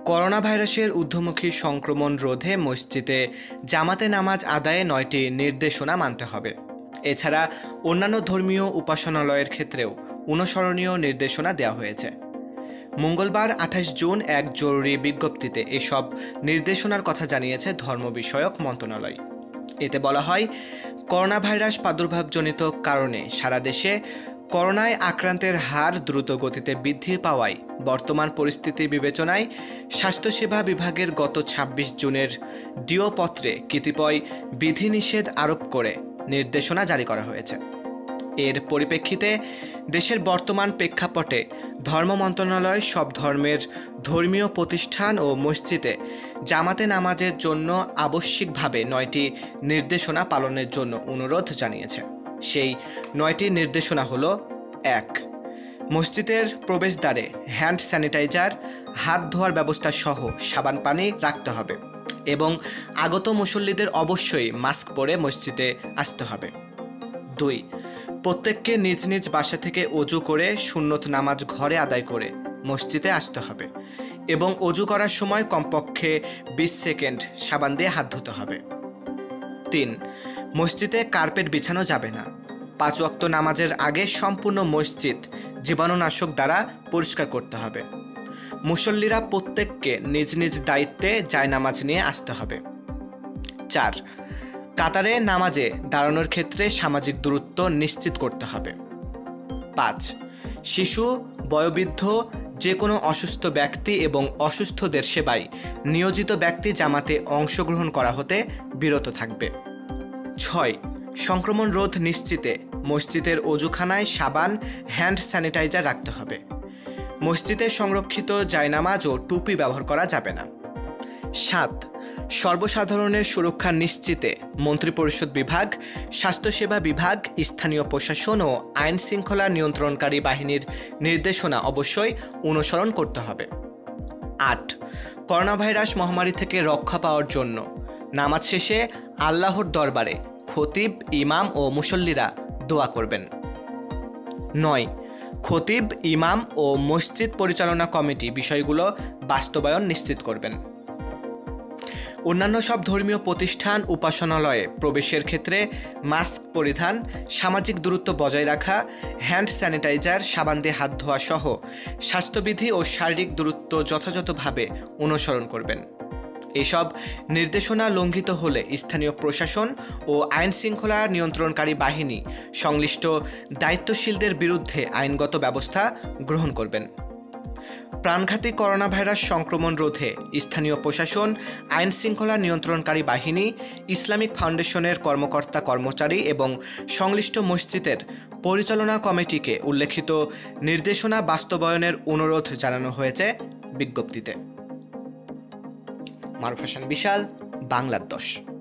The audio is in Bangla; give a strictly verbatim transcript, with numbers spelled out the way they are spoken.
করোনা ভাইরাসের ঊর্ধ্বমুখী সংক্রমণ রোধে মসজিদে জামাতে নামাজ আদায়ে নয়টি নির্দেশনা মানতে হবে। এছাড়া অন্যান্য ধর্মীয় উপাসনালয়ের ক্ষেত্রেও অনুসরণীয় নির্দেশনা দেওয়া হয়েছে। মঙ্গলবার আঠাশ জুন এক জরুরি বিজ্ঞপ্তিতে এসব নির্দেশনার কথা জানিয়েছে ধর্ম বিষয়ক মন্ত্রণালয়। এতে বলা হয়, করোনা ভাইরাস প্রাদুর্ভাবজনিত কারণে সারা দেশে করোনায় আক্রান্তের হার দ্রুত গতিতে বৃদ্ধি পাওয়ায় বর্তমান পরিস্থিতি বিবেচনায় স্বাস্থ্যসেবা বিভাগের গত ছাব্বিশ জুনের ডিও পত্রে কতিপয় বিধিনিষেধ আরোপ করে নির্দেশনা জারি করা হয়েছে। এর পরিপ্রেক্ষিতে দেশের বর্তমান প্রেক্ষাপটে ধর্ম মন্ত্রণালয় সব ধর্মের ধর্মীয় প্রতিষ্ঠান ও মসজিদে জামাতে নামাজের জন্য আবশ্যিকভাবে নয়টি নির্দেশনা পালনের জন্য অনুরোধ জানিয়েছে। সেই নয়টি নির্দেশনা হলো: এক, মসজিদের প্রবেশদ্বারে হ্যান্ড স্যানিটাইজার, হাত ধোয়ার ব্যবস্থা সহ সাবান পানি রাখতে হবে এবং আগত মুসল্লিদের অবশ্যই মাস্ক পরে মসজিদে আসতে হবে। দুই, প্রত্যেককে নিজ নিজ বাসা থেকে অজু করে সুন্নত নামাজ ঘরে আদায় করে মসজিদে আসতে হবে এবং অজু করার সময় কমপক্ষে বিশ সেকেন্ড সাবান দিয়ে হাত ধুতে হবে। তিন, মসজিদে কার্পেট বিছানো যাবে না। পাঁচ ওয়াক্ত নামাজের আগে সম্পূর্ণ মসজিদ জীবাণুনাশক দ্বারা পরিষ্কার করতে হবে। মুসল্লিরা প্রত্যেককে নিজ নিজ দায়িত্বে জায়নামাজ নিয়ে আসতে হবে। চার, কাতারে নামাজে দাঁড়ানোর ক্ষেত্রে সামাজিক দূরত্ব নিশ্চিত করতে হবে। পাঁচ, শিশু, বয়োবৃদ্ধ, যে কোনো অসুস্থ ব্যক্তি এবং অসুস্থদের সেবায় নিয়োজিত ব্যক্তি জামাতে অংশগ্রহণ করা হতে বিরত থাকবে। ছয়, সংক্রমণ রোধ নিশ্চিতে মসজিদের অজুখানায় সাবান, হ্যান্ড স্যানিটাইজার রাখতে হবে। মসজিদে সংরক্ষিত জায়নামাজ ও টুপি ব্যবহার করা যাবে না। সাত, সর্বসাধারণের সুরক্ষা নিশ্চিতে মন্ত্রিপরিষদ বিভাগ, স্বাস্থ্যসেবা বিভাগ, স্থানীয় প্রশাসন ও আইন শৃঙ্খলা নিয়ন্ত্রণকারী বাহিনীর নির্দেশনা অবশ্যই অনুসরণ করতে হবে। আট, করোনা ভাইরাস মহামারী থেকে রক্ষা পাওয়ার জন্য নামাজ শেষে আল্লাহর দরবারে খতিব, ইমাম ও মুসল্লিরা দোয়া করবেন। নয়, খতিব, ইমাম ও মসজিদ পরিচালনা কমিটি বিষয়গুলো বাস্তবায়ন নিশ্চিত করবেন। অন্যান্য সব ধর্মীয় প্রতিষ্ঠান, উপাসনালয়ে প্রবেশের ক্ষেত্রে মাস্ক পরিধান, সামাজিক দূরত্ব বজায় রাখা, হ্যান্ড স্যানিটাইজার, সাবান দিয়ে হাত ধোয়া সহ স্বাস্থ্যবিধি ও শারীরিক দূরত্ব যথাযথভাবে অনুসরণ করবেন। এসব নির্দেশনা লঙ্ঘিত হলে স্থানীয় প্রশাসন ও আইন শৃঙ্খলা নিয়ন্ত্রণকারী বাহিনী সংশ্লিষ্ট দায়িত্বশীলদের বিরুদ্ধে আইনগত ব্যবস্থা গ্রহণ করবেন। প্রাণঘাতী করোনা ভাইরাস সংক্রমণ রোধে স্থানীয় প্রশাসন, আইন শৃঙ্খলা নিয়ন্ত্রণকারী বাহিনী, ইসলামিক ফাউন্ডেশনের কর্মকর্তা কর্মচারী এবং সংশ্লিষ্ট মসজিদের পরিচালনা কমিটিকে উল্লেখিত নির্দেশনা বাস্তবায়নের অনুরোধ জানানো হয়েছে বিজ্ঞপ্তিতে। মারুফ হাসান বিশাল, বাংলার দশ।